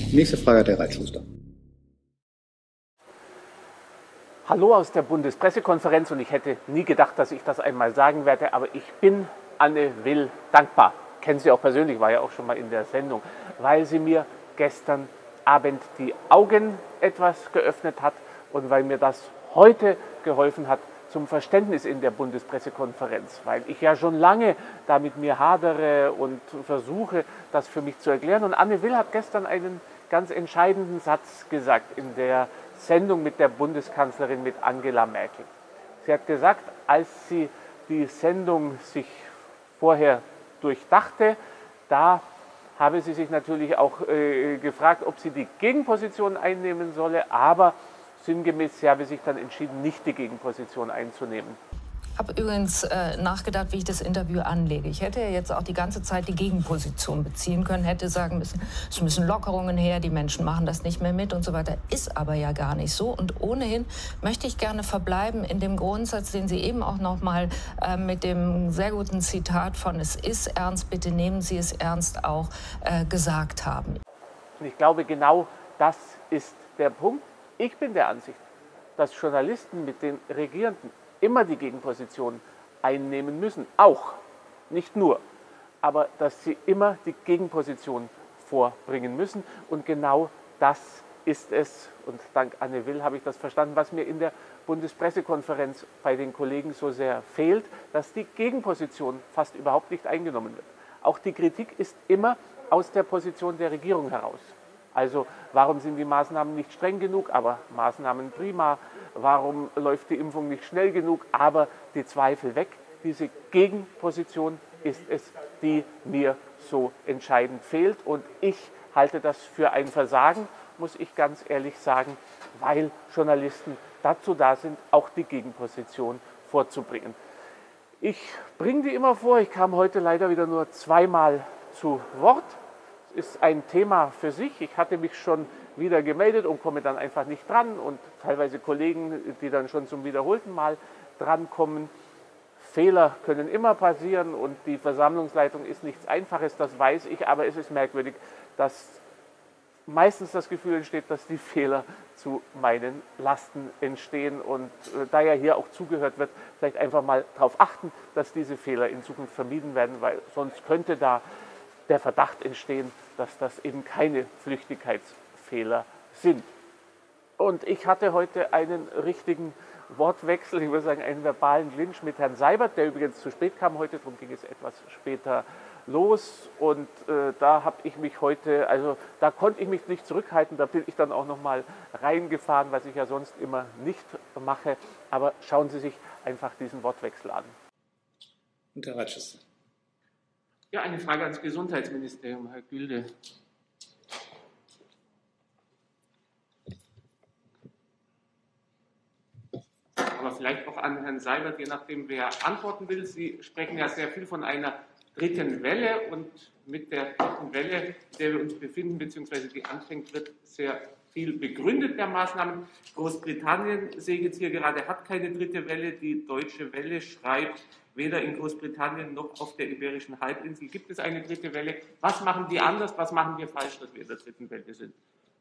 Nächste Frage hat Herr Reitschuster. Hallo aus der Bundespressekonferenz, und ich hätte nie gedacht, dass ich das einmal sagen werde, aber ich bin Anne Will dankbar. Kennen Sie auch persönlich, war ja auch schon mal in der Sendung, weil sie mir gestern Abend die Augen etwas geöffnet hat und weil mir das heute geholfen hat zum Verständnis in der Bundespressekonferenz, weil ich ja schon lange da mit mir hadere und versuche, das für mich zu erklären. Und Anne Will hat gestern einen ganz entscheidenden Satz gesagt in der Sendung mit der Bundeskanzlerin, mit Angela Merkel. Sie hat gesagt, als sie die Sendung sich vorher durchdachte, da habe sie sich natürlich auch gefragt, ob sie die Gegenposition einnehmen solle, aber sinngemäß, sie habe sich dann entschieden, nicht die Gegenposition einzunehmen. Ich habe übrigens nachgedacht, wie ich das Interview anlege. Ich hätte jetzt auch die ganze Zeit die Gegenposition beziehen können, hätte sagen müssen, es müssen Lockerungen her, die Menschen machen das nicht mehr mit und so weiter. Ist aber ja gar nicht so. Und ohnehin möchte ich gerne verbleiben in dem Grundsatz, den Sie eben auch noch mal mit dem sehr guten Zitat von "Es ist ernst, bitte nehmen Sie es ernst" auch gesagt haben. Und ich glaube, genau das ist der Punkt. Ich bin der Ansicht, dass Journalisten mit den Regierenden immer die Gegenposition einnehmen müssen, auch, nicht nur, aber dass sie immer die Gegenposition vorbringen müssen. Und genau das ist es, und dank Anne Will habe ich das verstanden, was mir in der Bundespressekonferenz bei den Kollegen so sehr fehlt, dass die Gegenposition fast überhaupt nicht eingenommen wird. Auch die Kritik ist immer aus der Position der Regierung heraus. Also warum sind die Maßnahmen nicht streng genug, aber Maßnahmen prima? Warum läuft die Impfung nicht schnell genug, aber die Zweifel weg? Diese Gegenposition ist es, die mir so entscheidend fehlt. Und ich halte das für ein Versagen, muss ich ganz ehrlich sagen, weil Journalisten dazu da sind, auch die Gegenposition vorzubringen. Ich bringe die immer vor, ich kam heute leider wieder nur zweimal zu Wort. Ist ein Thema für sich. Ich hatte mich schon wieder gemeldet und komme dann einfach nicht dran, und teilweise Kollegen, die dann schon zum wiederholten Mal drankommen. Fehler können immer passieren und die Versammlungsleitung ist nichts Einfaches, das weiß ich, aber es ist merkwürdig, dass meistens das Gefühl entsteht, dass die Fehler zu meinen Lasten entstehen, und da ja hier auch zugehört wird, vielleicht einfach mal darauf achten, dass diese Fehler in Zukunft vermieden werden, weil sonst könnte da der Verdacht entstehen, dass das eben keine Flüchtigkeitsfehler sind. Und ich hatte heute einen richtigen Wortwechsel, ich würde sagen einen verbalen Clinch mit Herrn Seibert, der übrigens zu spät kam heute, darum ging es etwas später los. Und da habe ich mich heute, also da konnte ich mich nicht zurückhalten, da bin ich dann auch noch mal reingefahren, was ich ja sonst immer nicht mache. Aber schauen Sie sich einfach diesen Wortwechsel an. Und Herr Reitschuster. Ja, eine Frage ans Gesundheitsministerium, Herr Gülde. Aber vielleicht auch an Herrn Seibert, je nachdem, wer antworten will. Sie sprechen ja sehr viel von einer dritten Welle, und mit der dritten Welle, in der wir uns befinden, beziehungsweise die anfängt, wird sehr viel begründet der Maßnahmen. Großbritannien, sehe ich jetzt hier gerade, hat keine dritte Welle. Die Deutsche Welle schreibt, weder in Großbritannien noch auf der Iberischen Halbinsel gibt es eine dritte Welle. Was machen die anders? Was machen wir falsch, dass wir in der dritten Welle sind?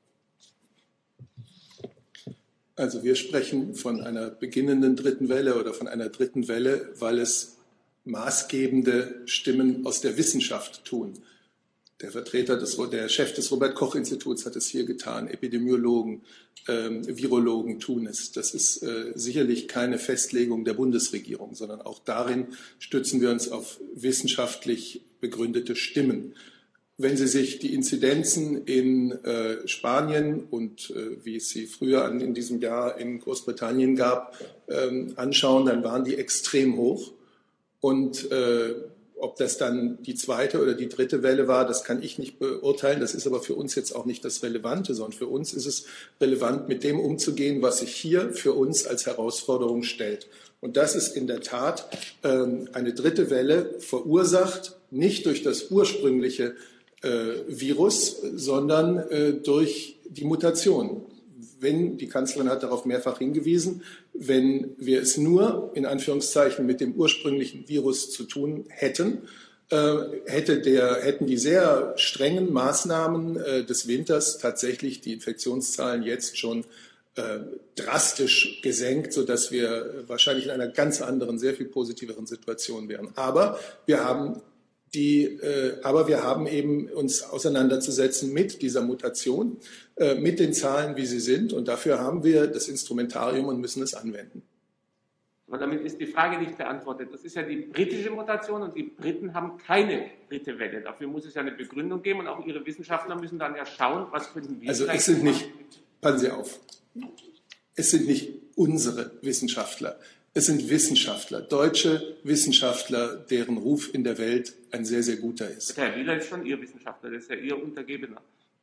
Also wir sprechen von einer beginnenden dritten Welle oder von einer dritten Welle, weil es maßgebende Stimmen aus der Wissenschaft tun. Der Chef des Robert-Koch-Instituts hat es hier getan, Epidemiologen, Virologen tun es. Das ist sicherlich keine Festlegung der Bundesregierung, sondern auch darin stützen wir uns auf wissenschaftlich begründete Stimmen. Wenn Sie sich die Inzidenzen in Spanien und wie es sie früher in diesem Jahr in Großbritannien gab, anschauen, dann waren die extrem hoch. Und ob das dann die zweite oder die dritte Welle war, das kann ich nicht beurteilen. Das ist aber für uns jetzt auch nicht das Relevante, sondern für uns ist es relevant, mit dem umzugehen, was sich hier für uns als Herausforderung stellt. Und das ist in der Tat eine dritte Welle, verursacht nicht durch das ursprüngliche Virus, sondern durch die Mutation. Wenn, die Kanzlerin hat darauf mehrfach hingewiesen, wenn wir es nur in Anführungszeichen mit dem ursprünglichen Virus zu tun hätten, hätten die sehr strengen Maßnahmen des Winters tatsächlich die Infektionszahlen jetzt schon drastisch gesenkt, sodass wir wahrscheinlich in einer ganz anderen, sehr viel positiveren Situation wären. Aber wir haben eben uns auseinanderzusetzen mit dieser Mutation, mit den Zahlen, wie sie sind. Und dafür haben wir das Instrumentarium und müssen es anwenden. Aber damit ist die Frage nicht beantwortet. Das ist ja die britische Mutation und die Briten haben keine dritte Welle. Dafür muss es ja eine Begründung geben und auch ihre Wissenschaftler müssen dann ja schauen, was können wir. Also es sind nicht, passen Sie auf, es sind nicht unsere Wissenschaftler. Es sind Wissenschaftler, deutsche Wissenschaftler, deren Ruf in der Welt ein sehr, sehr guter ist. Der Herr Wieler ist schon Ihr Wissenschaftler, das ist ja Ihr Untergebener.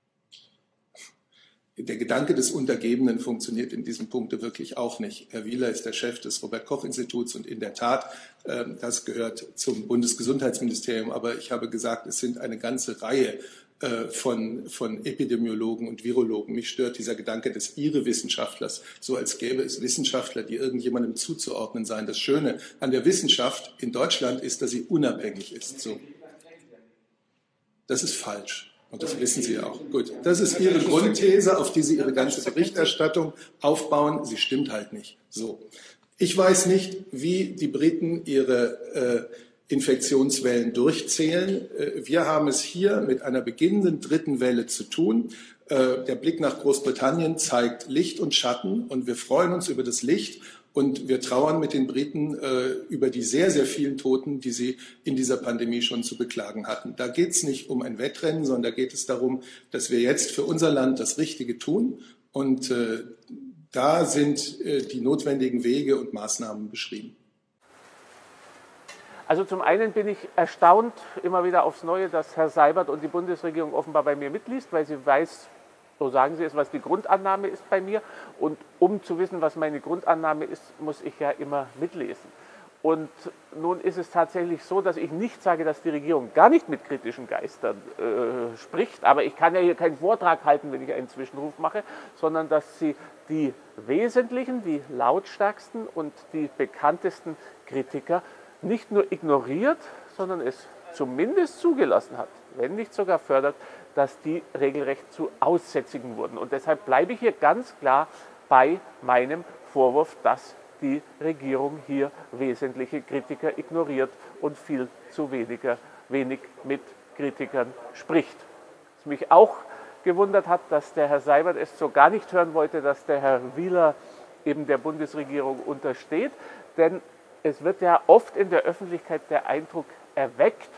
Der Gedanke des Untergebenen funktioniert in diesem Punkt wirklich auch nicht. Herr Wieler ist der Chef des Robert-Koch-Instituts und in der Tat, das gehört zum Bundesgesundheitsministerium, aber ich habe gesagt, es sind eine ganze Reihe von Epidemiologen und Virologen. Mich stört dieser Gedanke des Ihre Wissenschaftlers, so als gäbe es Wissenschaftler, die irgendjemandem zuzuordnen seien. Das Schöne an der Wissenschaft in Deutschland ist, dass sie unabhängig ist. So. Das ist falsch. Und das wissen Sie auch. Gut, das ist Ihre Grundthese, auf die Sie Ihre ganze Berichterstattung aufbauen. Sie stimmt halt nicht. So. Ich weiß nicht, wie die Briten ihre Infektionswellen durchzählen. Wir haben es hier mit einer beginnenden dritten Welle zu tun. Der Blick nach Großbritannien zeigt Licht und Schatten und wir freuen uns über das Licht und wir trauern mit den Briten über die sehr, sehr vielen Toten, die sie in dieser Pandemie schon zu beklagen hatten. Da geht es nicht um ein Wettrennen, sondern da geht es darum, dass wir jetzt für unser Land das Richtige tun und da sind die notwendigen Wege und Maßnahmen beschrieben. Also zum einen bin ich erstaunt immer wieder aufs Neue, dass Herr Seibert und die Bundesregierung offenbar bei mir mitliest, weil sie weiß, so sagen Sie es, was die Grundannahme ist bei mir. Und um zu wissen, was meine Grundannahme ist, muss ich ja immer mitlesen. Und nun ist es tatsächlich so, dass ich nicht sage, dass die Regierung gar nicht mit kritischen Geistern spricht, aber ich kann ja hier keinen Vortrag halten, wenn ich einen Zwischenruf mache, sondern dass sie die wesentlichen, die lautstärksten und die bekanntesten Kritiker nicht nur ignoriert, sondern es zumindest zugelassen hat, wenn nicht sogar fördert, dass die regelrecht zu Aussätzigen wurden. Und deshalb bleibe ich hier ganz klar bei meinem Vorwurf, dass die Regierung hier wesentliche Kritiker ignoriert und viel zu wenig mit Kritikern spricht. Was mich auch gewundert hat, dass der Herr Seibert es so gar nicht hören wollte, dass der Herr Wieler eben der Bundesregierung untersteht, denn es wird ja oft in der Öffentlichkeit der Eindruck erweckt,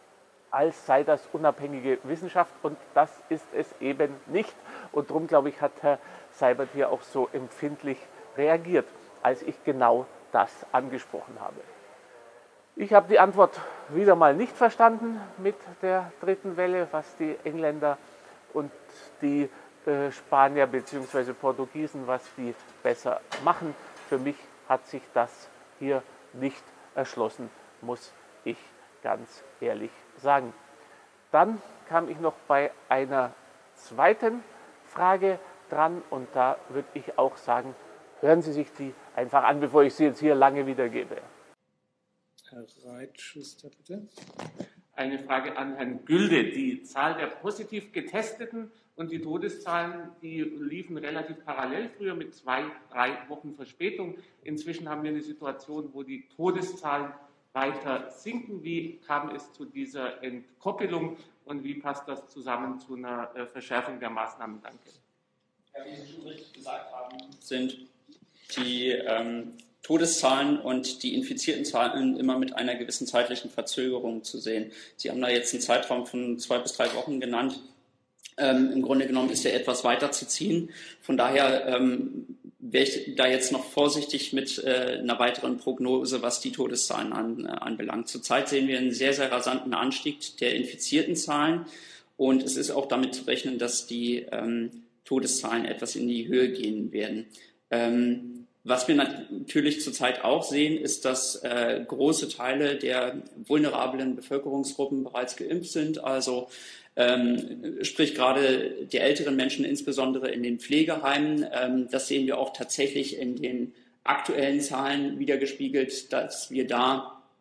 als sei das unabhängige Wissenschaft und das ist es eben nicht. Und darum, glaube ich, hat Herr Seibert hier auch so empfindlich reagiert, als ich genau das angesprochen habe. Ich habe die Antwort wieder mal nicht verstanden mit der dritten Welle, was die Engländer und die Spanier bzw. Portugiesen, was die besser machen. Für mich hat sich das hier nicht erschlossen, muss ich ganz ehrlich sagen. Dann kam ich noch bei einer zweiten Frage dran und da würde ich auch sagen, hören Sie sich die einfach an, bevor ich sie jetzt hier lange wiedergebe. Herr Reitschuster, bitte. Eine Frage an Herrn Gülde. Die Zahl der positiv Getesteten und die Todeszahlen, die liefen relativ parallel, früher mit 2-3 Wochen Verspätung. Inzwischen haben wir eine Situation, wo die Todeszahlen weiter sinken. Wie kam es zu dieser Entkoppelung und wie passt das zusammen zu einer Verschärfung der Maßnahmen? Danke. Ja, wie Sie schon richtig gesagt haben, sind die Todeszahlen und die infizierten Zahlen immer mit einer gewissen zeitlichen Verzögerung zu sehen. Sie haben da jetzt einen Zeitraum von 2 bis 3 Wochen genannt. Im Grunde genommen ist der etwas weiter zu ziehen. Von daher wäre ich da jetzt noch vorsichtig mit einer weiteren Prognose, was die Todeszahlen anbelangt. Zurzeit sehen wir einen sehr, sehr rasanten Anstieg der infizierten Zahlen und es ist auch damit zu rechnen, dass die Todeszahlen etwas in die Höhe gehen werden. Was wir natürlich zurzeit auch sehen, ist, dass große Teile der vulnerablen Bevölkerungsgruppen bereits geimpft sind. Also sprich gerade die älteren Menschen, insbesondere in den Pflegeheimen. Das sehen wir auch tatsächlich in den aktuellen Zahlen wiedergespiegelt, dass wir da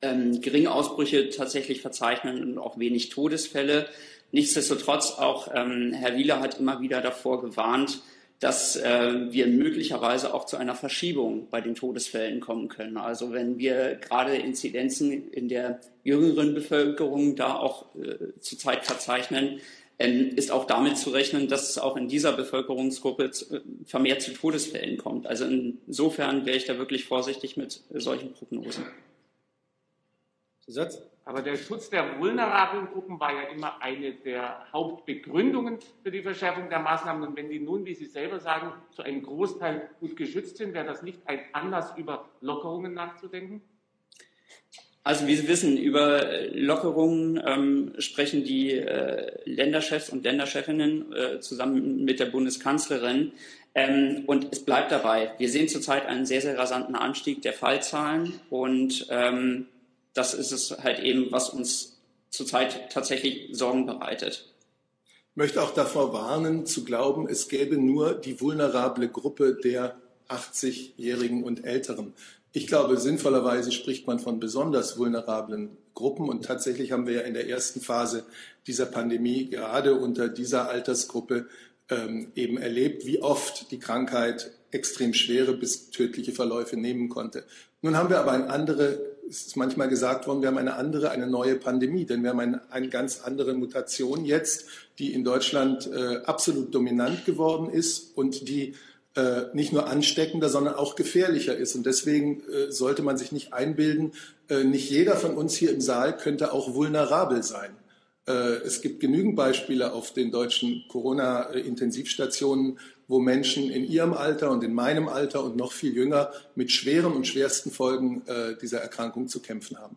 geringe Ausbrüche tatsächlich verzeichnen und auch wenig Todesfälle. Nichtsdestotrotz, auch Herr Wieler hat immer wieder davor gewarnt, dass wir möglicherweise auch zu einer Verschiebung bei den Todesfällen kommen können. Also wenn wir gerade Inzidenzen in der jüngeren Bevölkerung da auch zurzeit verzeichnen, ist auch damit zu rechnen, dass es auch in dieser Bevölkerungsgruppe vermehrt zu Todesfällen kommt. Also insofern wäre ich da wirklich vorsichtig mit solchen Prognosen. Zusatz? Aber der Schutz der vulnerablen Gruppen war ja immer eine der Hauptbegründungen für die Verschärfung der Maßnahmen. Und wenn die nun, wie Sie selber sagen, zu einem Großteil gut geschützt sind, wäre das nicht ein Anlass, über Lockerungen nachzudenken? Also wie Sie wissen, über Lockerungen sprechen die Länderchefs und Länderchefinnen zusammen mit der Bundeskanzlerin. Und es bleibt dabei. Wir sehen zurzeit einen sehr, sehr rasanten Anstieg der Fallzahlen und das ist es halt eben, was uns zurzeit tatsächlich Sorgen bereitet. Ich möchte auch davor warnen, zu glauben, es gäbe nur die vulnerable Gruppe der 80-Jährigen und Älteren. Ich glaube, sinnvollerweise spricht man von besonders vulnerablen Gruppen. Und tatsächlich haben wir ja in der ersten Phase dieser Pandemie gerade unter dieser Altersgruppe eben erlebt, wie oft die Krankheit extrem schwere bis tödliche Verläufe nehmen konnte. Nun haben wir aber es ist manchmal gesagt worden, wir haben eine neue Pandemie, denn wir haben eine ganz andere Mutation jetzt, die in Deutschland absolut dominant geworden ist und die nicht nur ansteckender, sondern auch gefährlicher ist. Und deswegen sollte man sich nicht einbilden, nicht jeder von uns hier im Saal könnte auch vulnerabel sein. Es gibt genügend Beispiele auf den deutschen Corona-Intensivstationen, wo Menschen in ihrem Alter und in meinem Alter und noch viel jünger mit schweren und schwersten Folgen dieser Erkrankung zu kämpfen haben.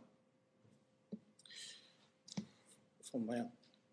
Frau Mayer.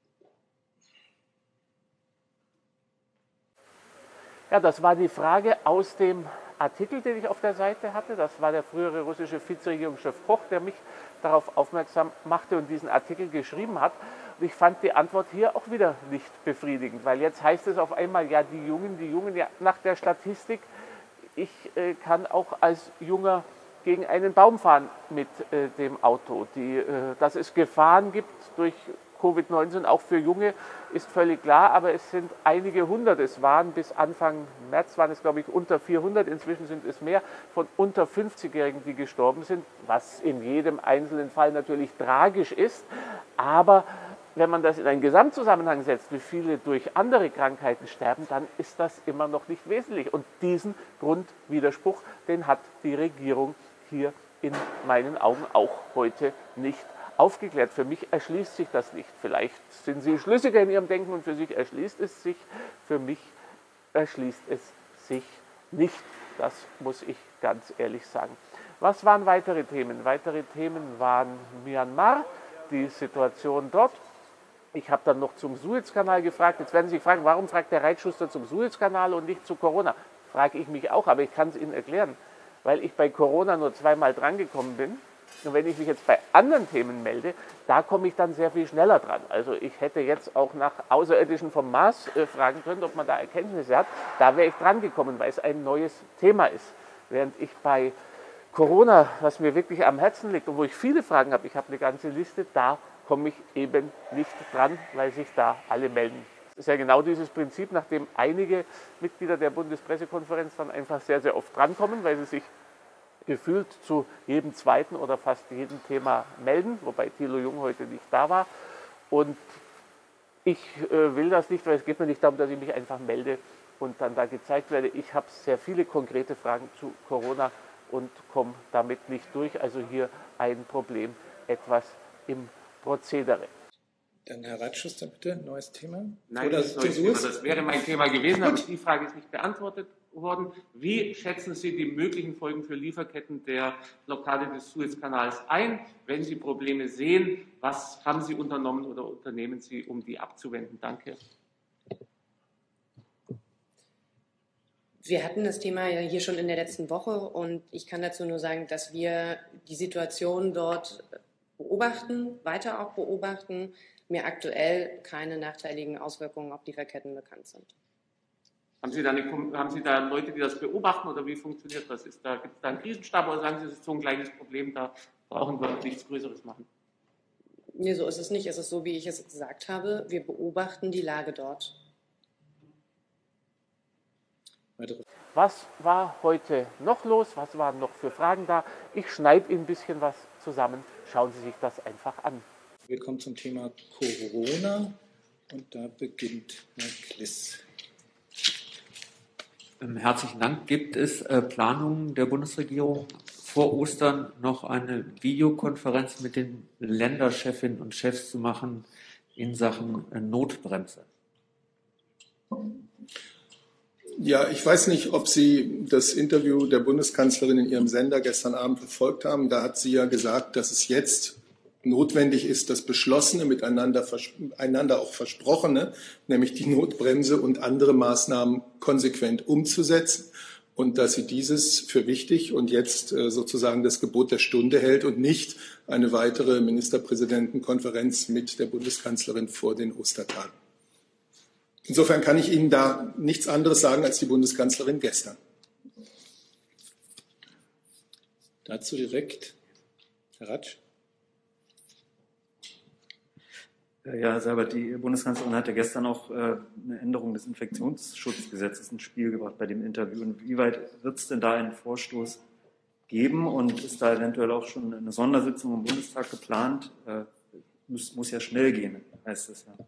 Ja, das war die Frage aus dem Artikel, den ich auf der Seite hatte. Das war der frühere russische Vizeregierungschef Koch, der mich darauf aufmerksam machte und diesen Artikel geschrieben hat. Und ich fand die Antwort hier auch wieder nicht befriedigend, weil jetzt heißt es auf einmal, ja, die Jungen, ja, nach der Statistik, ich kann auch als Junger gegen einen Baum fahren mit dem Auto. Dass es Gefahren gibt durch Covid-19 auch für Junge, ist völlig klar, aber es sind einige hundert. Es waren bis Anfang März, waren es glaube ich unter 400, inzwischen sind es mehr von unter 50-Jährigen, die gestorben sind, was in jedem einzelnen Fall natürlich tragisch ist, aber wenn man das in einen Gesamtzusammenhang setzt, wie viele durch andere Krankheiten sterben, dann ist das immer noch nicht wesentlich. Und diesen Grundwiderspruch, den hat die Regierung hier in meinen Augen auch heute nicht aufgeklärt. Für mich erschließt sich das nicht. Vielleicht sind Sie schlüssiger in Ihrem Denken und für sich erschließt es sich. Für mich erschließt es sich nicht. Das muss ich ganz ehrlich sagen. Was waren weitere Themen? Weitere Themen waren Myanmar, die Situation dort. Ich habe dann noch zum Suezkanal gefragt. Jetzt werden Sie sich fragen, warum fragt der Reitschuster zum Suezkanal und nicht zu Corona? Frage ich mich auch, aber ich kann es Ihnen erklären. Weil ich bei Corona nur zweimal drangekommen bin. Und wenn ich mich jetzt bei anderen Themen melde, da komme ich dann sehr viel schneller dran. Also ich hätte jetzt auch nach Außerirdischen vom Mars fragen können, ob man da Erkenntnisse hat. Da wäre ich dran gekommen, weil es ein neues Thema ist. Während ich bei Corona, was mir wirklich am Herzen liegt und wo ich viele Fragen habe, ich habe eine ganze Liste, da komme ich eben nicht dran, weil sich da alle melden. Das ist ja genau dieses Prinzip, nachdem einige Mitglieder der Bundespressekonferenz dann einfach sehr, sehr oft drankommen, weil sie sich gefühlt zu jedem zweiten oder fast jedem Thema melden, wobei Thilo Jung heute nicht da war. Und ich will das nicht, weil es geht mir nicht darum, dass ich mich einfach melde und dann da gezeigt werde. Ich habe sehr viele konkrete Fragen zu Corona und komme damit nicht durch. Also hier ein Problem, etwas im Prozedere. Dann Herr Reitschuster, bitte, neues Thema. Nein, oder das, neues Thema. Das wäre mein Thema gewesen, aber die Frage ist nicht beantwortet worden. Wie schätzen Sie die möglichen Folgen für Lieferketten der Blockade des Suezkanals ein? Wenn Sie Probleme sehen, was haben Sie unternommen oder unternehmen Sie, um die abzuwenden? Danke. Wir hatten das Thema ja hier schon in der letzten Woche und ich kann dazu nur sagen, dass wir die Situation dort beobachten, weiter auch beobachten, mir aktuell keine nachteiligen Auswirkungen auf Lieferketten bekannt sind. Haben Sie da Leute, die das beobachten oder wie funktioniert das? Gibt es da einen Krisenstab oder sagen Sie, es ist so ein kleines Problem, da brauchen wir nichts Größeres machen. Nee, so ist es nicht. Es ist so, wie ich es gesagt habe. Wir beobachten die Lage dort. Was war heute noch los? Was waren noch für Fragen da? Ich schneide Ihnen ein bisschen was zusammen. Schauen Sie sich das einfach an. Wir kommen zum Thema Corona und da beginnt Herr Kliss. Herzlichen Dank. Gibt es Planungen der Bundesregierung, vor Ostern noch eine Videokonferenz mit den Länderchefinnen und Chefs zu machen in Sachen Notbremse? Ja, ich weiß nicht, ob Sie das Interview der Bundeskanzlerin in ihrem Sender gestern Abend verfolgt haben. Da hat sie ja gesagt, dass es jetzt notwendig ist, das Beschlossene miteinander einander auch Versprochene, nämlich die Notbremse und andere Maßnahmen konsequent umzusetzen und dass sie dieses für wichtig und jetzt sozusagen das Gebot der Stunde hält und nicht eine weitere Ministerpräsidentenkonferenz mit der Bundeskanzlerin vor den Ostertagen. Insofern kann ich Ihnen da nichts anderes sagen als die Bundeskanzlerin gestern. Dazu direkt Herr Ratsch. Ja, Herr Seibert, die Bundeskanzlerin hat ja gestern auch eine Änderung des Infektionsschutzgesetzes ins Spiel gebracht bei dem Interview. Inwieweit wird es denn da einen Vorstoß geben und ist da eventuell auch schon eine Sondersitzung im Bundestag geplant? Muss ja schnell gehen, heißt es ja.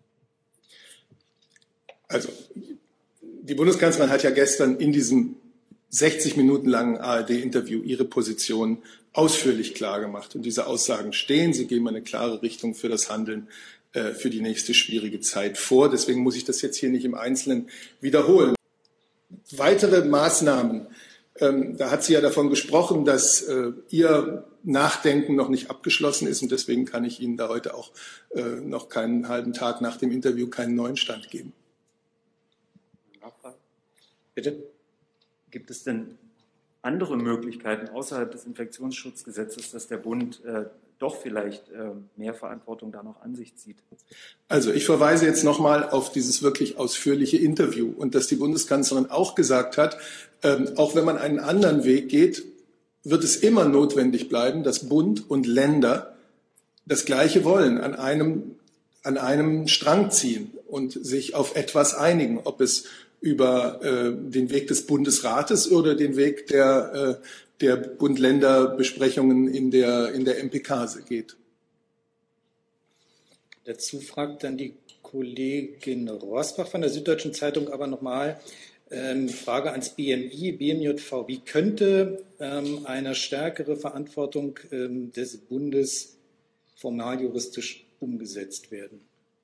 Also, die Bundeskanzlerin hat ja gestern in diesem 60 Minuten langen ARD-Interview ihre Position ausführlich klargemacht. Und diese Aussagen stehen. Sie geben eine klare Richtung für das Handeln für die nächste schwierige Zeit vor. Deswegen muss ich das jetzt hier nicht im Einzelnen wiederholen. Weitere Maßnahmen. Da hat sie ja davon gesprochen, dass ihr Nachdenken noch nicht abgeschlossen ist. Und deswegen kann ich Ihnen da heute auch noch keinen halben Tag nach dem Interview keinen neuen Stand geben. Nachfrage? Bitte? Gibt es denn andere Möglichkeiten außerhalb des Infektionsschutzgesetzes, dass der Bund doch vielleicht mehr Verantwortung da noch an sich zieht? Also ich verweise jetzt nochmal auf dieses wirklich ausführliche Interview und dass die Bundeskanzlerin auch gesagt hat, auch wenn man einen anderen Weg geht, wird es immer notwendig bleiben, dass Bund und Länder das Gleiche wollen, an einem Strang ziehen und sich auf etwas einigen, ob es über den Weg des Bundesrates oder den Weg der Bund-Länder-Besprechungen in der MPK geht. Dazu fragt dann die Kollegin Rosbach von der Süddeutschen Zeitung aber nochmal Frage ans BMJV. Wie könnte eine stärkere Verantwortung des Bundes formal juristisch umgesetzt werden?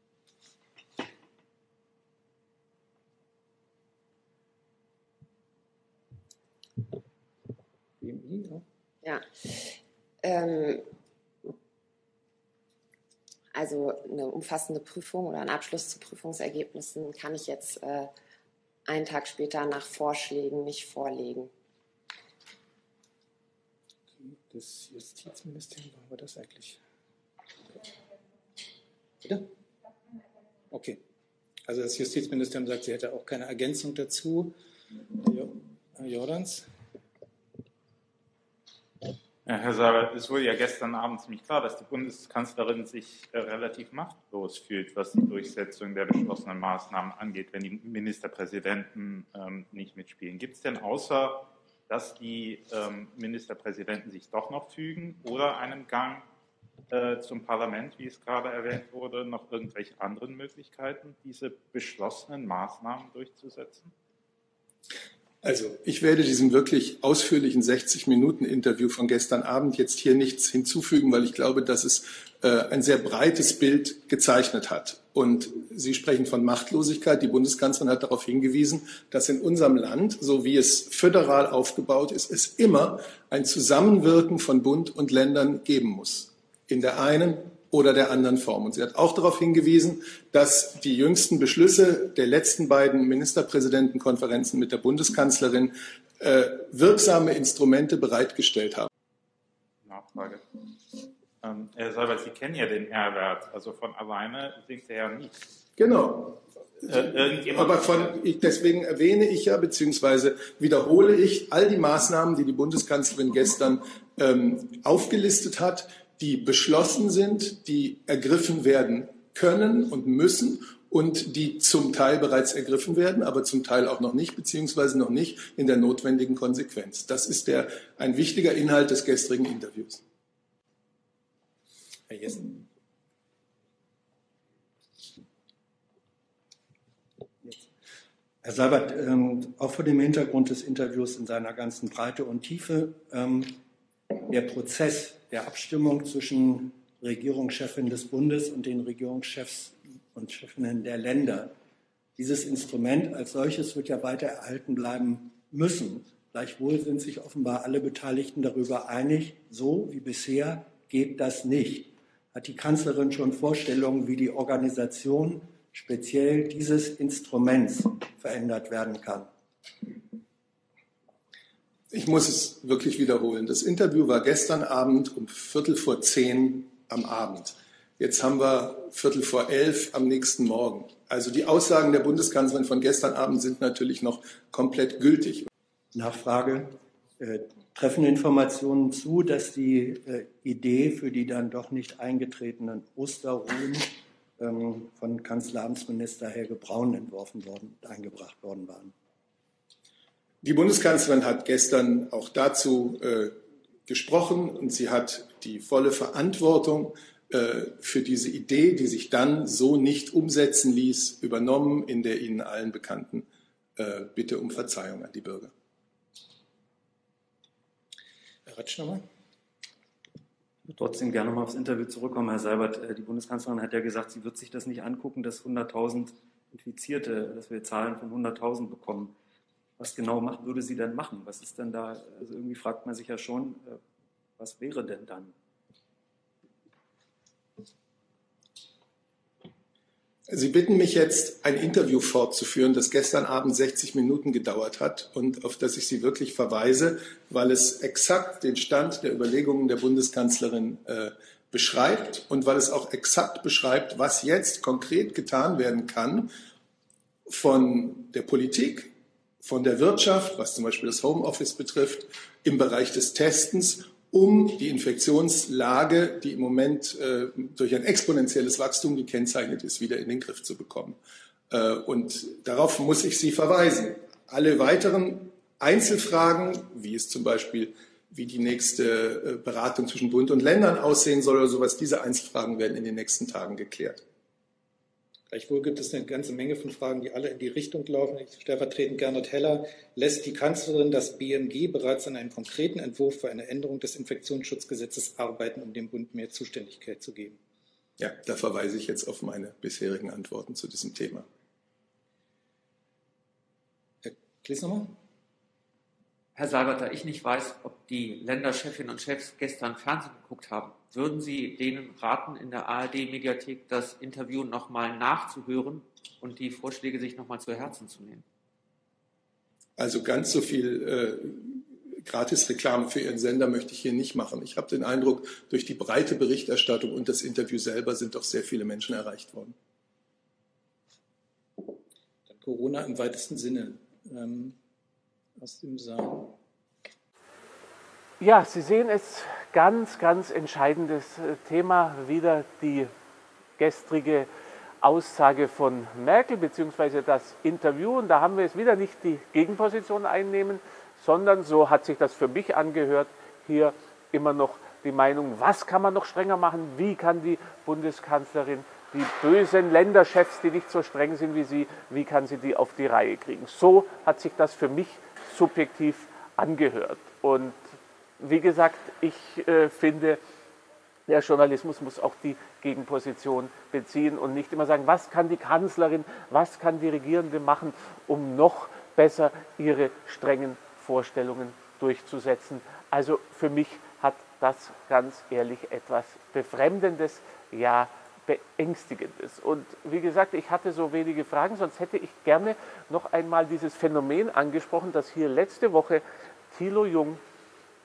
Ja, also eine umfassende Prüfung oder ein Abschluss zu Prüfungsergebnissen kann ich jetzt einen Tag später nach Vorschlägen nicht vorlegen. Das Justizministerium, war das eigentlich? Bitte? Okay. Also das Justizministerium sagt, sie hätte auch keine Ergänzung dazu. Herr Jordans? Ja, Herr Seibert, es wurde ja gestern Abend ziemlich klar, dass die Bundeskanzlerin sich relativ machtlos fühlt, was die Durchsetzung der beschlossenen Maßnahmen angeht, wenn die Ministerpräsidenten nicht mitspielen. Gibt es denn außer, dass die Ministerpräsidenten sich doch noch fügen oder einen Gang zum Parlament, wie es gerade erwähnt wurde, noch irgendwelche anderen Möglichkeiten, diese beschlossenen Maßnahmen durchzusetzen? Also ich werde diesem wirklich ausführlichen 60-Minuten-Interview von gestern Abend jetzt hier nichts hinzufügen, weil ich glaube, dass es ein sehr breites Bild gezeichnet hat. Und Sie sprechen von Machtlosigkeit. Die Bundeskanzlerin hat darauf hingewiesen, dass in unserem Land, so wie es föderal aufgebaut ist, es immer ein Zusammenwirken von Bund und Ländern geben muss. In der einen oder der anderen Form. Und sie hat auch darauf hingewiesen, dass die jüngsten Beschlüsse der letzten beiden Ministerpräsidentenkonferenzen mit der Bundeskanzlerin wirksame Instrumente bereitgestellt haben. Nachfrage. Herr Seibert, Sie kennen ja den Mehrwert, also von alleine sinkt er ja nicht. Genau. Deswegen erwähne ich ja, beziehungsweise wiederhole ich all die Maßnahmen, die die Bundeskanzlerin gestern aufgelistet hat, die beschlossen sind, die ergriffen werden können und müssen und die zum Teil bereits ergriffen werden, aber zum Teil auch noch nicht, beziehungsweise noch nicht in der notwendigen Konsequenz. Das ist ein wichtiger Inhalt des gestrigen Interviews. Herr Jessen. Herr Seibert, auch vor dem Hintergrund des Interviews in seiner ganzen Breite und Tiefe, der Prozess der Abstimmung zwischen Regierungschefin des Bundes und den Regierungschefs und Chefinnen der Länder, dieses Instrument als solches wird ja weiter erhalten bleiben müssen. Gleichwohl sind sich offenbar alle Beteiligten darüber einig, so wie bisher geht das nicht. Hat die Kanzlerin schon Vorstellungen, wie die Organisation speziell dieses Instruments verändert werden kann? Ich muss es wirklich wiederholen. Das Interview war gestern Abend um 10:15 am Abend. Jetzt haben wir 11:15 am nächsten Morgen. Also die Aussagen der Bundeskanzlerin von gestern Abend sind natürlich noch komplett gültig. Nachfrage. Treffen Informationen zu, dass die Idee für die dann doch nicht eingetretenen Osterruhen von Kanzleramtsminister Helge Braun eingebracht worden waren? Die Bundeskanzlerin hat gestern auch dazu gesprochen und sie hat die volle Verantwortung für diese Idee, die sich dann so nicht umsetzen ließ, übernommen in der Ihnen allen bekannten Bitte um Verzeihung an die Bürger. Herr Ratsch nochmal. Ich würde trotzdem gerne mal aufs Interview zurückkommen, Herr Seibert. Die Bundeskanzlerin hat ja gesagt, sie wird sich das nicht angucken, dass 100.000 Infizierte, dass wir Zahlen von 100.000 bekommen. Was genau würde sie denn machen? Was ist denn da? Also irgendwie fragt man sich ja schon, was wäre denn dann? Sie bitten mich jetzt, ein Interview fortzuführen, das gestern Abend 60 Minuten gedauert hat und auf das ich Sie wirklich verweise, weil es exakt den Stand der Überlegungen der Bundeskanzlerin beschreibt und weil es auch exakt beschreibt, was jetzt konkret getan werden kann von der Politik, von der Wirtschaft, was zum Beispiel das Homeoffice betrifft, im Bereich des Testens, um die Infektionslage, die im Moment durch ein exponentielles Wachstum gekennzeichnet ist, wieder in den Griff zu bekommen. Und darauf muss ich Sie verweisen. Alle weiteren Einzelfragen, wie es zum Beispiel, wie die nächste Beratung zwischen Bund und Ländern aussehen soll oder sowas, diese Einzelfragen werden in den nächsten Tagen geklärt. Gleichwohl gibt es eine ganze Menge von Fragen, die alle in die Richtung laufen. Stellvertretend Gernot Heller: Lässt die Kanzlerin das BMG bereits an einem konkreten Entwurf für eine Änderung des Infektionsschutzgesetzes arbeiten, um dem Bund mehr Zuständigkeit zu geben? Ja, da verweise ich jetzt auf meine bisherigen Antworten zu diesem Thema. Herr Klies nochmal. Herr Seibert, da ich nicht weiß, ob die Länderchefinnen und Chefs gestern Fernsehen geguckt haben, würden Sie denen raten, in der ARD-Mediathek das Interview nochmal nachzuhören und die Vorschläge sich nochmal zu Herzen zu nehmen? Also ganz so viel Gratis-Reklame für Ihren Sender möchte ich hier nicht machen. Ich habe den Eindruck, durch die breite Berichterstattung und das Interview selber sind doch sehr viele Menschen erreicht worden. Dann Corona im weitesten Sinne. Aus dem Saal. Ja, Sie sehen es, ganz, ganz entscheidendes Thema, wieder die gestrige Aussage von Merkel bzw. das Interview. Und da haben wir es wieder nicht die Gegenposition einnehmen, sondern, so hat sich das für mich angehört, hier immer noch die Meinung, was kann man noch strenger machen, wie kann die Bundeskanzlerin die bösen Länderchefs, die nicht so streng sind wie sie, wie kann sie die auf die Reihe kriegen. So hat sich das für mich subjektiv angehört. Und wie gesagt, ich finde, der Journalismus muss auch die Gegenposition beziehen und nicht immer sagen, was kann die Kanzlerin, was kann die Regierende machen, um noch besser ihre strengen Vorstellungen durchzusetzen. Also für mich hat das ganz ehrlich etwas Befremdendes, ja Beängstigendes. Und wie gesagt, ich hatte so wenige Fragen, sonst hätte ich gerne noch einmal dieses Phänomen angesprochen, dass hier letzte Woche Thilo Jung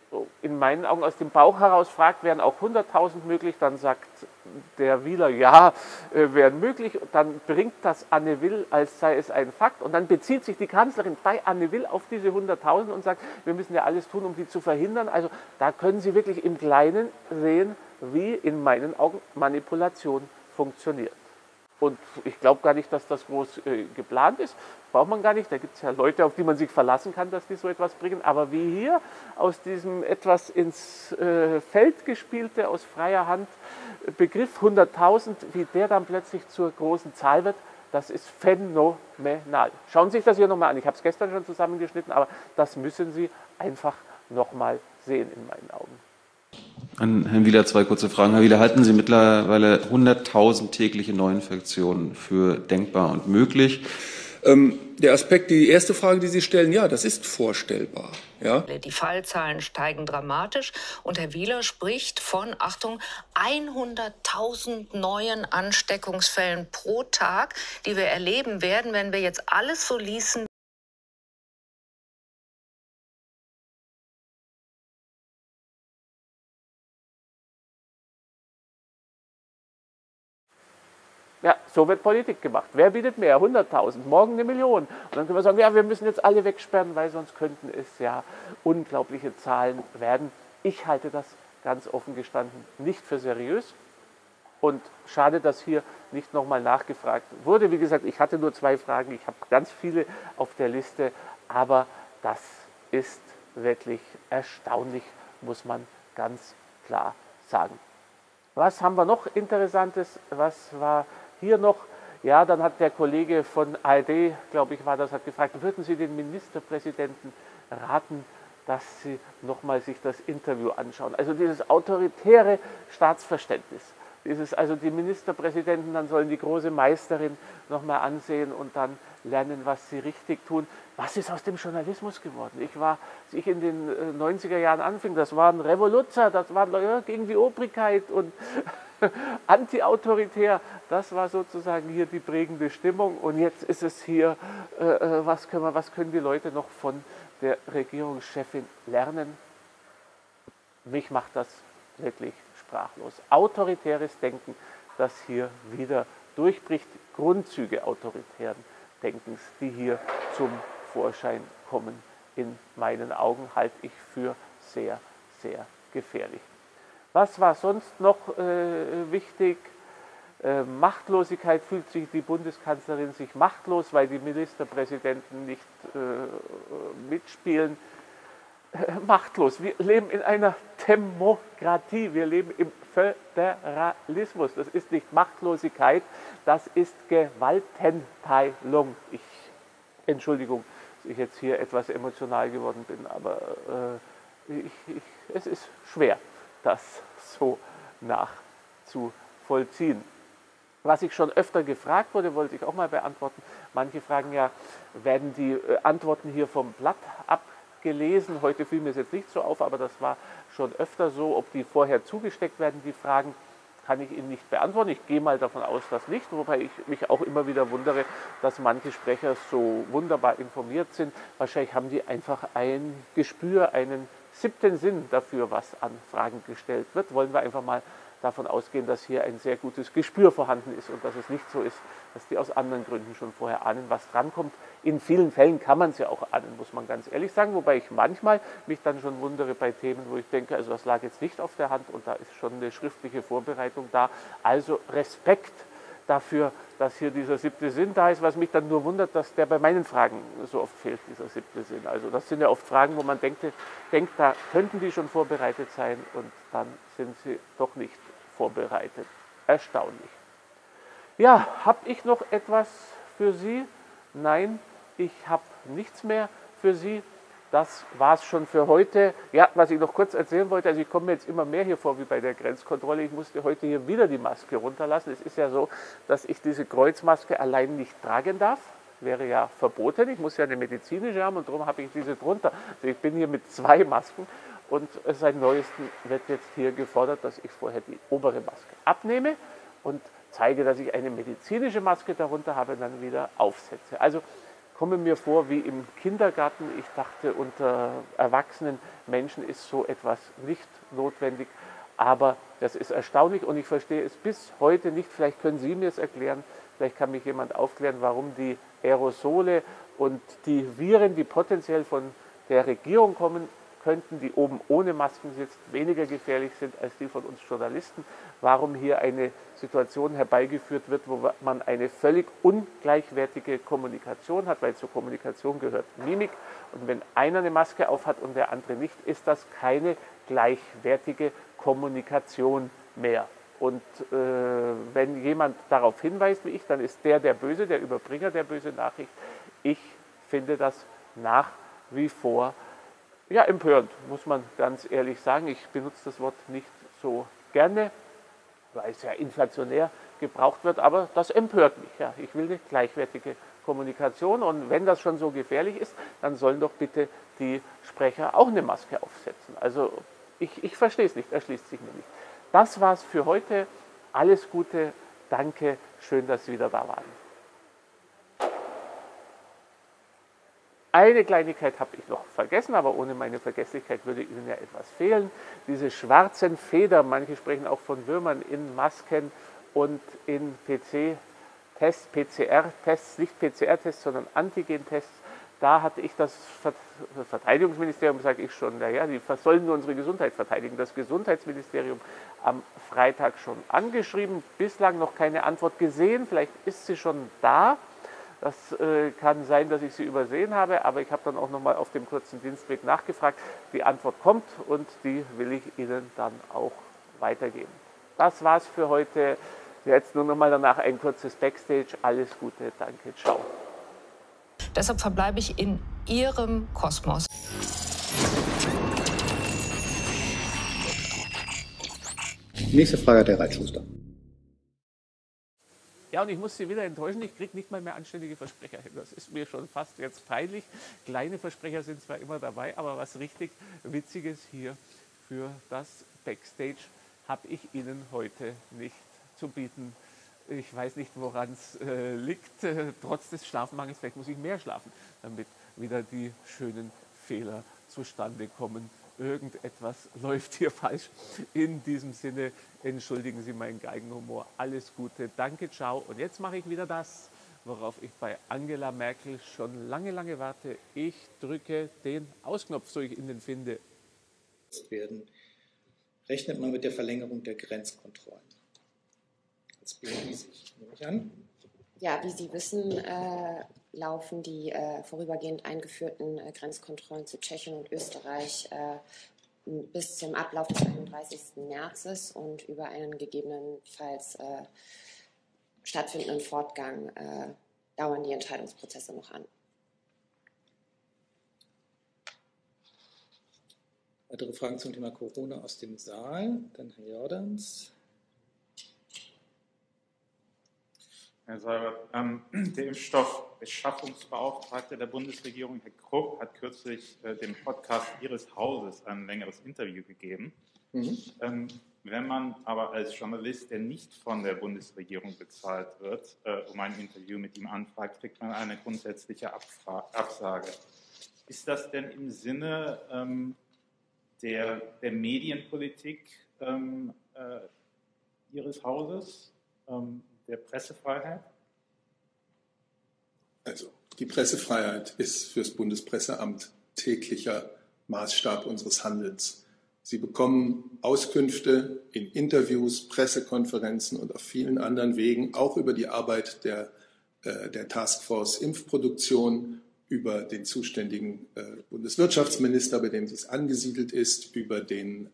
in meinen Augen aus dem Bauch heraus fragt, wären auch 100.000 möglich, dann sagt der Wieler, ja, wären möglich, dann bringt das Anne Will, als sei es ein Fakt, und dann bezieht sich die Kanzlerin bei Anne Will auf diese 100.000 und sagt, wir müssen ja alles tun, um die zu verhindern. Also da können Sie wirklich im Kleinen sehen, wie in meinen Augen Manipulation funktioniert. Und ich glaube gar nicht, dass das groß geplant ist. Braucht man gar nicht. Da gibt es ja Leute, auf die man sich verlassen kann, dass die so etwas bringen. Aber wie hier aus diesem etwas ins Feld gespielte, aus freier Hand Begriff 100.000, wie der dann plötzlich zur großen Zahl wird, das ist phänomenal. Schauen Sie sich das hier nochmal an. Ich habe es gestern schon zusammengeschnitten, aber das müssen Sie einfach nochmal sehen in meinen Augen. An Herrn Wieler 2 kurze Fragen. Herr Wieler, halten Sie mittlerweile 100.000 tägliche Neuinfektionen für denkbar und möglich? Der Aspekt, die erste Frage, die Sie stellen, ja, das ist vorstellbar. Ja. Die Fallzahlen steigen dramatisch und Herr Wieler spricht von, Achtung, 100.000 neuen Ansteckungsfällen pro Tag, die wir erleben werden, wenn wir jetzt alles so ließen. Ja, so wird Politik gemacht. Wer bietet mehr? 100.000, morgen 1 Million. Und dann können wir sagen, ja, wir müssen jetzt alle wegsperren, weil sonst könnten es ja unglaubliche Zahlen werden. Ich halte das ganz offen gestanden nicht für seriös. Und schade, dass hier nicht nochmal nachgefragt wurde. Wie gesagt, ich hatte nur 2 Fragen, ich habe ganz viele auf der Liste. Aber das ist wirklich erstaunlich, muss man ganz klar sagen. Was haben wir noch Interessantes? Was war hier noch? Ja, dann hat der Kollege von ARD, glaube ich war das, hat gefragt, würden Sie den Ministerpräsidenten raten, dass Sie nochmal sich das Interview anschauen? Also dieses autoritäre Staatsverständnis. Also die Ministerpräsidenten, dann sollen die große Meisterin nochmal ansehen und dann lernen, was sie richtig tun. Was ist aus dem Journalismus geworden? Als ich in den 90er Jahren anfing, das waren Revoluzer, das waren Leute gegen die Obrigkeit und antiautoritär. Das war sozusagen hier die prägende Stimmung. Und jetzt ist es hier, was können die Leute noch von der Regierungschefin lernen? Mich macht das wirklich sprachlos. Autoritäres Denken, das hier wieder durchbricht. Grundzüge autoritären Denkens, die hier zum Vorschein kommen, in meinen Augen halte ich für sehr, sehr gefährlich. Was war sonst noch wichtig? Machtlosigkeit, fühlt sich die Bundeskanzlerin sich machtlos, weil die Ministerpräsidenten nicht mitspielen. Machtlos. Wir leben in einer Demokratie, wir leben im Föderalismus. Das ist nicht Machtlosigkeit, das ist Gewaltenteilung. Entschuldigung, dass ich jetzt hier etwas emotional geworden bin, aber es ist schwer, das so nachzuvollziehen. Was ich schon öfter gefragt wurde, wollte ich auch mal beantworten. Manche fragen ja, werden die Antworten hier vom Blatt abgelesen? Heute fiel mir es jetzt nicht so auf, aber das war schon öfter so. Ob die vorher zugesteckt werden, die Fragen, kann ich Ihnen nicht beantworten. Ich gehe mal davon aus, dass nicht, wobei ich mich auch immer wieder wundere, dass manche Sprecher so wunderbar informiert sind. Wahrscheinlich haben die einfach ein Gespür, einen 7. Sinn dafür, was an Fragen gestellt wird. Wollen wir einfach mal davon ausgehen, dass hier ein sehr gutes Gespür vorhanden ist und dass es nicht so ist, dass die aus anderen Gründen schon vorher ahnen, was drankommt. In vielen Fällen kann man es ja auch ahnen, muss man ganz ehrlich sagen, wobei ich manchmal mich dann schon wundere bei Themen, wo ich denke, also das lag jetzt nicht auf der Hand und da ist schon eine schriftliche Vorbereitung da. Also Respekt dafür, dass hier dieser 7. Sinn da ist, was mich dann nur wundert, dass der bei meinen Fragen so oft fehlt, dieser 7. Sinn. Also das sind ja oft Fragen, wo man denkt, da könnten die schon vorbereitet sein und dann sind sie doch nicht vorbereitet. Erstaunlich. Ja, habe ich noch etwas für Sie? Nein, ich habe nichts mehr für Sie. Das war es schon für heute. Ja, was ich noch kurz erzählen wollte, also ich komme mir jetzt immer mehr hier vor wie bei der Grenzkontrolle. Ich musste heute hier wieder die Maske runterlassen. Es ist ja so, dass ich diese Kreuzmaske allein nicht tragen darf. Wäre ja verboten. Ich muss ja eine medizinische haben und darum habe ich diese drunter. Also ich bin hier mit 2 Masken und seit Neuestem wird jetzt hier gefordert, dass ich vorher die obere Maske abnehme und zeige, dass ich eine medizinische Maske darunter habe und dann wieder aufsetze. Also komme mir vor wie im Kindergarten. Ich dachte, unter erwachsenen Menschen ist so etwas nicht notwendig. Aber das ist erstaunlich und ich verstehe es bis heute nicht. Vielleicht können Sie mir es erklären, vielleicht kann mich jemand aufklären, warum die Aerosole und die Viren, die potenziell von der Regierung kommen könnten, die oben ohne Masken sitzen, weniger gefährlich sind als die von uns Journalisten. Warum hier eine Situation herbeigeführt wird, wo man eine völlig ungleichwertige Kommunikation hat, weil zur Kommunikation gehört Mimik. Und wenn einer eine Maske aufhat und der andere nicht, ist das keine gleichwertige Kommunikation mehr. Und wenn jemand darauf hinweist wie ich, dann ist der Böse, der Überbringer der bösen Nachricht. Ich finde das nach wie vor ja, empörend, muss man ganz ehrlich sagen. Ich benutze das Wort nicht so gerne, weil es ja inflationär gebraucht wird, aber das empört mich. Ja. Ich will eine gleichwertige Kommunikation und wenn das schon so gefährlich ist, dann sollen doch bitte die Sprecher auch eine Maske aufsetzen. Also ich verstehe es nicht, erschließt sich mir nicht. Das war's für heute. Alles Gute, danke, schön, dass Sie wieder da waren. Eine Kleinigkeit habe ich noch vergessen, aber ohne meine Vergesslichkeit würde Ihnen ja etwas fehlen. Diese schwarzen Federn, manche sprechen auch von Würmern in Masken und in PC-Tests, PCR-Tests, nicht PCR-Tests, sondern Antigen-Tests. Da hatte ich das Verteidigungsministerium, sage ich schon, naja, die sollen nur unsere Gesundheit verteidigen. Das Gesundheitsministerium am Freitag schon angeschrieben, bislang noch keine Antwort gesehen, vielleicht ist sie schon da. Das kann sein, dass ich sie übersehen habe, aber ich habe dann auch noch mal auf dem kurzen Dienstweg nachgefragt. Die Antwort kommt und die will ich Ihnen dann auch weitergeben. Das war's für heute. Jetzt nur noch mal danach ein kurzes Backstage. Alles Gute, danke, ciao. Deshalb verbleibe ich in Ihrem Kosmos. Nächste Frage hat der Reitschuster. Ja, und ich muss Sie wieder enttäuschen, ich kriege nicht mal mehr anständige Versprecher hin. Das ist mir schon fast jetzt peinlich. Kleine Versprecher sind zwar immer dabei, aber was richtig Witziges hier für das Backstage habe ich Ihnen heute nicht zu bieten. Ich weiß nicht, woran es liegt. Trotz des Schlafmangels, vielleicht muss ich mehr schlafen, damit wieder die schönen Fehler zustande kommen. Irgendetwas läuft hier falsch. In diesem Sinne, entschuldigen Sie meinen Geigenhumor. Alles Gute, danke, ciao. Und jetzt mache ich wieder das, worauf ich bei Angela Merkel schon lange, lange warte. Ich drücke den Ausknopf, so ich ihn finde. Rechnet man mit der Verlängerung der Grenzkontrollen? Als BNI sich, nehme ich an. Ja, wie Sie wissen, laufen die vorübergehend eingeführten Grenzkontrollen zu Tschechien und Österreich bis zum Ablauf des 31. Märzes und über einen gegebenenfalls stattfindenden Fortgang dauern die Entscheidungsprozesse noch an. Weitere Fragen zum Thema Corona aus dem Saal? Dann Herr Jordans. Herr Seibert, der Impfstoffbeschaffungsbeauftragte der Bundesregierung, Herr Krupp, hat kürzlich dem Podcast Ihres Hauses ein längeres Interview gegeben. Wenn man aber als Journalist, der nicht von der Bundesregierung bezahlt wird, um ein Interview mit ihm anfragt, kriegt man eine grundsätzliche Absage. Ist das denn im Sinne der Medienpolitik Ihres Hauses? Der Pressefreiheit? Also die Pressefreiheit ist für das Bundespresseamt täglicher Maßstab unseres Handelns. Sie bekommen Auskünfte in Interviews, Pressekonferenzen und auf vielen anderen Wegen, auch über die Arbeit der Taskforce Impfproduktion, über den zuständigen Bundeswirtschaftsminister, bei dem es angesiedelt ist, über den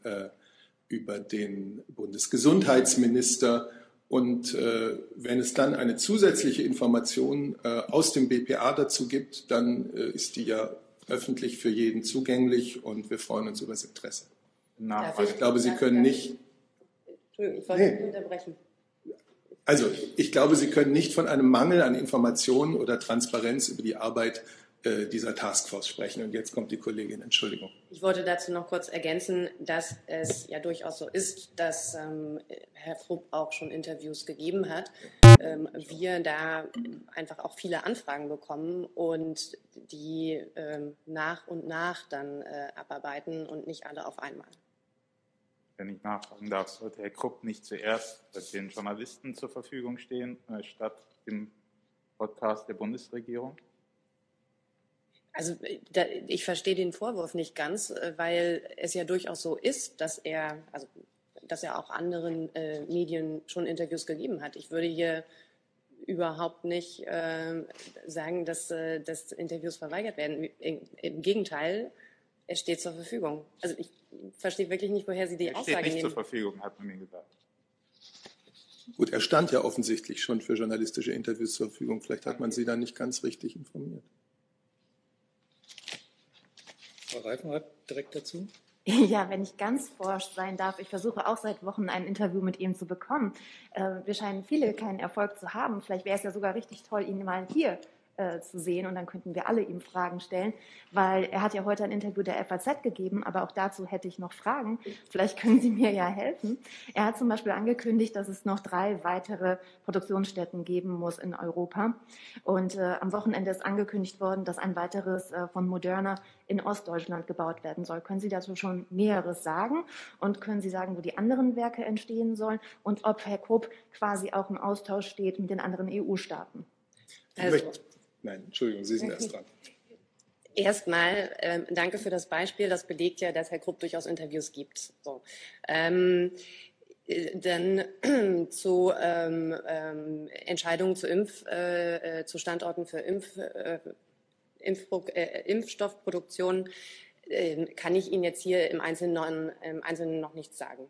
Bundesgesundheitsminister. Und wenn es dann eine zusätzliche Information aus dem BPA dazu gibt, dann ist die ja öffentlich für jeden zugänglich und wir freuen uns über das Interesse. Ich glaube, Sie können nicht. Entschuldigung, ich wollte nicht unterbrechen. Also, ich glaube, Sie können nicht von einem Mangel an Informationen oder Transparenz über die Arbeit dieser Taskforce sprechen. Und jetzt kommt die Kollegin, Entschuldigung. Ich wollte dazu noch kurz ergänzen, dass es ja durchaus so ist, dass Herr Krupp auch schon Interviews gegeben hat. Wir da einfach auch viele Anfragen bekommen und die nach und nach dann abarbeiten und nicht alle auf einmal. Wenn ich nachfragen darf, sollte Herr Krupp nicht zuerst den Journalisten zur Verfügung stehen, statt dem Podcast der Bundesregierung? Also ich verstehe den Vorwurf nicht ganz, weil es ja durchaus so ist, dass er auch anderen Medien schon Interviews gegeben hat. Ich würde hier überhaupt nicht sagen, dass Interviews verweigert werden. Im Gegenteil, er steht zur Verfügung. Also ich verstehe wirklich nicht, woher Sie die Aussage nehmen. Er steht nicht zur Verfügung, hat man mir gesagt. Gut, er stand ja offensichtlich schon für journalistische Interviews zur Verfügung. Vielleicht hat man Sie da nicht ganz richtig informiert. Frau Reifenrath direkt dazu. Ja, wenn ich ganz forsch sein darf, ich versuche auch seit Wochen ein Interview mit ihm zu bekommen. Wir scheinen viele keinen Erfolg zu haben. Vielleicht wäre es ja sogar richtig toll, ihn mal hier zu sehen und dann könnten wir alle ihm Fragen stellen, weil er hat ja heute ein Interview der FAZ gegeben, aber auch dazu hätte ich noch Fragen. Vielleicht können Sie mir ja helfen. Er hat zum Beispiel angekündigt, dass es noch 3 weitere Produktionsstätten geben muss in Europa und am Wochenende ist angekündigt worden, dass ein weiteres von Moderna in Ostdeutschland gebaut werden soll. Können Sie dazu schon Näheres sagen und können Sie sagen, wo die anderen Werke entstehen sollen und ob Herr Krupp quasi auch im Austausch steht mit den anderen EU-Staaten? Nein, Entschuldigung, Sie sind erst dran. Erstmal danke für das Beispiel. Das belegt ja, dass Herr Krupp durchaus Interviews gibt. So. Dann zu Entscheidungen zu Standorten für Impfstoffproduktion kann ich Ihnen jetzt hier im Einzelnen noch nichts sagen.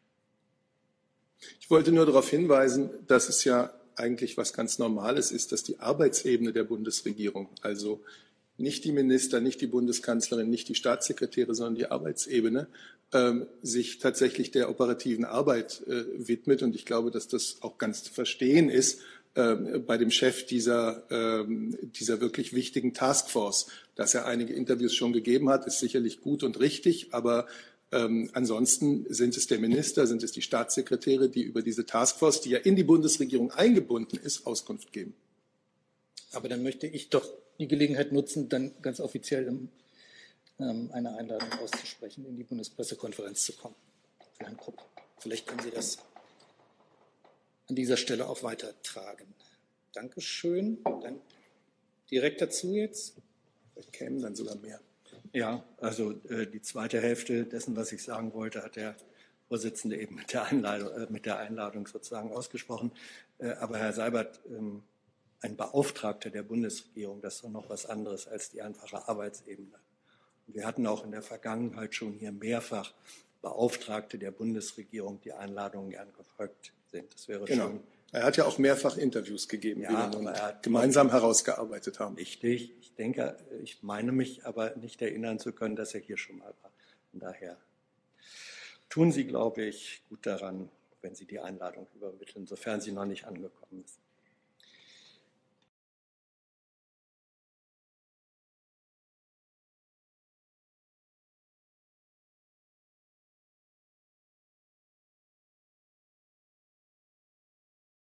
Ich wollte nur darauf hinweisen, dass es ja eigentlich was ganz Normales ist, dass die Arbeitsebene der Bundesregierung, also nicht die Minister, nicht die Bundeskanzlerin, nicht die Staatssekretäre, sondern die Arbeitsebene, sich tatsächlich der operativen Arbeit widmet. Und ich glaube, dass das auch ganz zu verstehen ist bei dem Chef dieser wirklich wichtigen Taskforce. Dass er einige Interviews schon gegeben hat, ist sicherlich gut und richtig, aber ansonsten sind es der Minister, sind es die Staatssekretäre, die über diese Taskforce, die ja in die Bundesregierung eingebunden ist, Auskunft geben. Aber dann möchte ich doch die Gelegenheit nutzen, dann ganz offiziell eine Einladung auszusprechen, in die Bundespressekonferenz zu kommen. Für Herrn Krupp. Vielleicht können Sie das an dieser Stelle auch weitertragen. Dankeschön. Dann direkt dazu jetzt. Vielleicht kämen dann sogar mehr. Ja, also die zweite Hälfte dessen, was ich sagen wollte, hat der Vorsitzende eben mit der Einladung sozusagen ausgesprochen. Aber Herr Seibert, ein Beauftragter der Bundesregierung, das ist doch noch was anderes als die einfache Arbeitsebene. Und wir hatten auch in der Vergangenheit schon hier mehrfach Beauftragte der Bundesregierung, die Einladungen gern gefolgt sind. Das wäre genau. schon. Er hat ja auch mehrfach Interviews gegeben, ja, die wir nun gemeinsam herausgearbeitet haben. Richtig. Ich denke, ich meine mich aber nicht erinnern zu können, dass er hier schon mal war. Von daher tun Sie, glaube ich, gut daran, wenn Sie die Einladung übermitteln, sofern sie noch nicht angekommen ist.